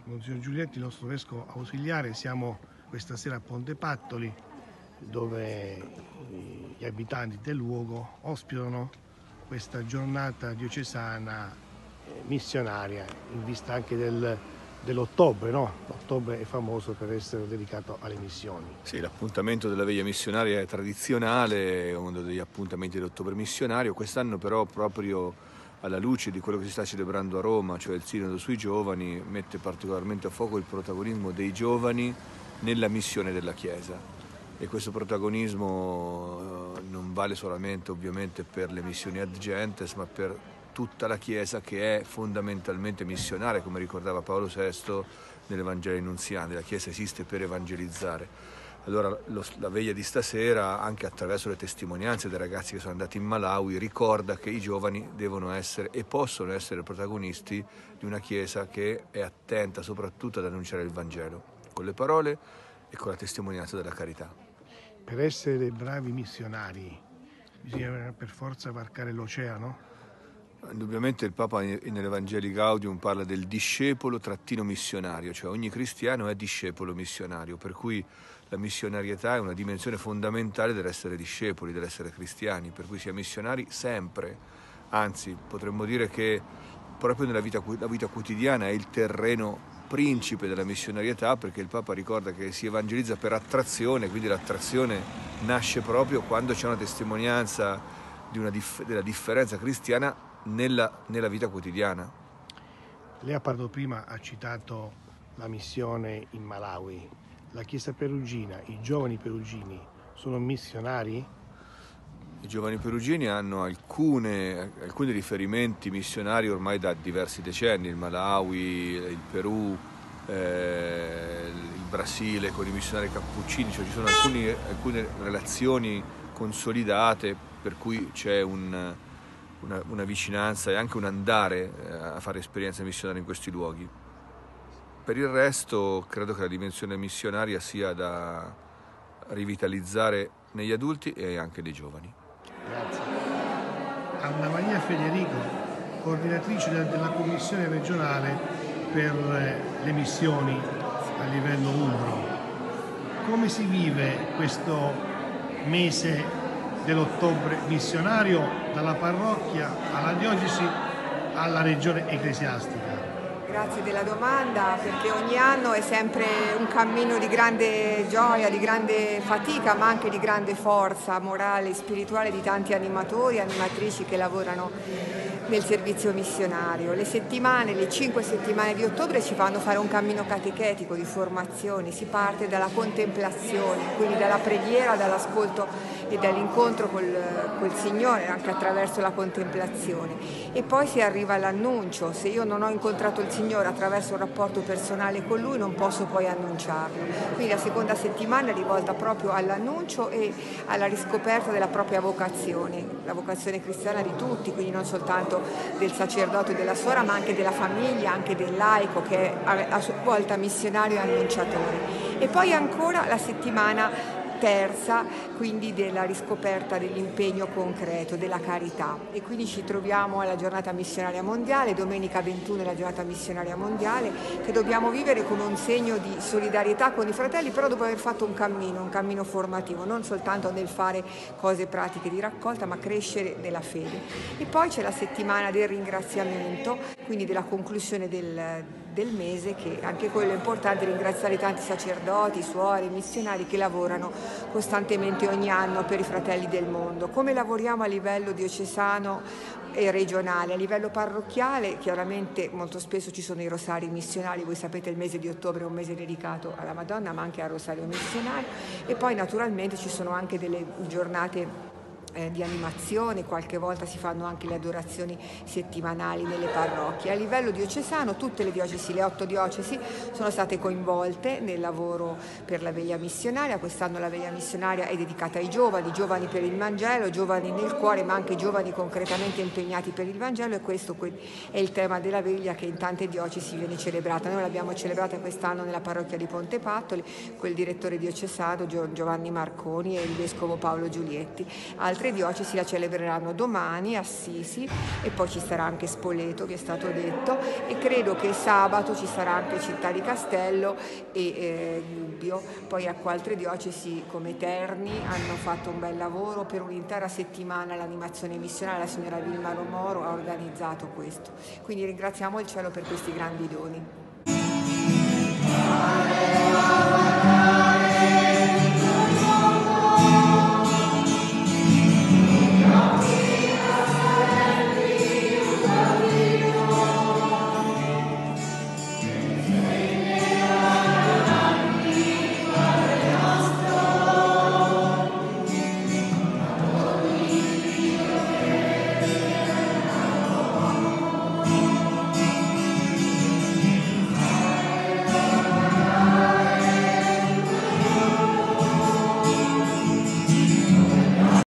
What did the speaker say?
Monsignor Giulietti, il nostro vescovo ausiliare, siamo questa sera a Ponte Pattoli, dove gli abitanti del luogo ospitano questa giornata diocesana missionaria in vista anche dell'ottobre, no? L'ottobre è famoso per essere dedicato alle missioni. Sì, l'appuntamento della veglia missionaria è tradizionale, è uno degli appuntamenti dell'ottobre missionario. Quest'anno però, proprio alla luce di quello che si sta celebrando a Roma, cioè il Sinodo sui giovani, mette particolarmente a fuoco il protagonismo dei giovani nella missione della Chiesa. E questo protagonismo non vale solamente ovviamente per le missioni ad gentes, ma per tutta la Chiesa, che è fondamentalmente missionaria, come ricordava Paolo VI nell'Evangeli Nunziandi. La Chiesa esiste per evangelizzare. Allora la veglia di stasera, anche attraverso le testimonianze dei ragazzi che sono andati in Malawi, ricorda che i giovani devono essere e possono essere protagonisti di una Chiesa che è attenta soprattutto ad annunciare il Vangelo, con le parole e con la testimonianza della carità. Per essere dei bravi missionari bisogna per forza varcare l'oceano? Indubbiamente il Papa nell'Evangelii Gaudium parla del discepolo trattino missionario, cioè ogni cristiano è discepolo missionario, per cui la missionarietà è una dimensione fondamentale dell'essere discepoli, dell'essere cristiani, per cui si è missionari sempre. Anzi, potremmo dire che proprio la vita quotidiana è il terreno principe della missionarietà, perché il Papa ricorda che si evangelizza per attrazione, quindi l'attrazione nasce proprio quando c'è una testimonianza della differenza cristiana nella vita quotidiana. Lei ha parlato prima, ha citato la missione in Malawi. La Chiesa perugina, i giovani perugini sono missionari? I giovani perugini hanno alcuni riferimenti missionari ormai da diversi decenni, il Malawi, il Perù, il Brasile con i missionari cappuccini, cioè ci sono alcune relazioni consolidate per cui c'è una vicinanza e anche un andare a fare esperienze missionarie in questi luoghi. Per il resto credo che la dimensione missionaria sia da rivitalizzare negli adulti e anche nei giovani. Grazie. Anna Maria Federico, coordinatrice della Commissione regionale per le missioni a livello umbro. Come si vive questo mese dell'ottobre missionario dalla parrocchia alla diocesi alla regione ecclesiastica? Grazie della domanda, perché ogni anno è sempre un cammino di grande gioia, di grande fatica, ma anche di grande forza morale e spirituale di tanti animatori e animatrici che lavorano nel servizio missionario. Le 5 settimane di ottobre ci fanno fare un cammino catechetico di formazione. Si parte dalla contemplazione, quindi dalla preghiera, dall'ascolto e dall'incontro col Signore, anche attraverso la contemplazione. E poi si arriva all'annuncio. Se io non ho incontrato il Signore attraverso un rapporto personale con Lui, non posso poi annunciarlo. Quindi la seconda settimana è rivolta proprio all'annuncio e alla riscoperta della propria vocazione, la vocazione cristiana di tutti, quindi non soltanto del sacerdote e della suora, ma anche della famiglia, anche del laico che è a sua volta missionario e annunciatore. E poi ancora la settimana terza, quindi della riscoperta dell'impegno concreto, della carità. E quindi ci troviamo alla giornata missionaria mondiale, domenica 21 è la giornata missionaria mondiale, che dobbiamo vivere con un segno di solidarietà con i fratelli, però dopo aver fatto un cammino formativo, non soltanto nel fare cose pratiche di raccolta, ma crescere nella fede. E poi c'è la settimana del ringraziamento, quindi della conclusione del mese, che anche quello è importante, ringraziare i tanti sacerdoti, suore, missionari che lavorano costantemente ogni anno per i fratelli del mondo. Come lavoriamo a livello diocesano e regionale? A livello parrocchiale chiaramente molto spesso ci sono i rosari missionali, voi sapete il mese di ottobre è un mese dedicato alla Madonna ma anche al rosario missionario, e poi naturalmente ci sono anche delle giornate di animazione, qualche volta si fanno anche le adorazioni settimanali nelle parrocchie. A livello diocesano tutte le diocesi, le 8 diocesi, sono state coinvolte nel lavoro per la veglia missionaria. Quest'anno la veglia missionaria è dedicata ai giovani per il Vangelo, giovani nel cuore ma anche giovani concretamente impegnati per il Vangelo, e questo è il tema della veglia che in tante diocesi viene celebrata. Noi l'abbiamo celebrata quest'anno nella parrocchia di Ponte Pattoli con il direttore diocesano Giovanni Marconi e il vescovo Paolo Giulietti. Altre altre diocesi la celebreranno domani, Assisi, e poi ci sarà anche Spoleto, che è stato detto, e credo che sabato ci sarà anche Città di Castello e Gubbio. Poi ecco, altre diocesi come Terni hanno fatto un bel lavoro. Per un'intera settimana l'animazione missionaria, la signora Vilma Romoro ha organizzato questo. Quindi ringraziamo il cielo per questi grandi doni.